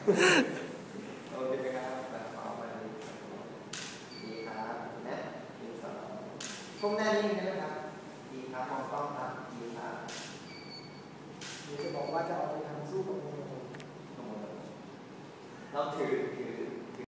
โอเคครับแบบต่อไปดีครับและดีสองก้มหน้านิ่งใช่ไหมครับดีครับมองกล้องครับดีครับเดี๋ยวจะบอกว่าจะเอาไปทำสู้กับมือเราถือ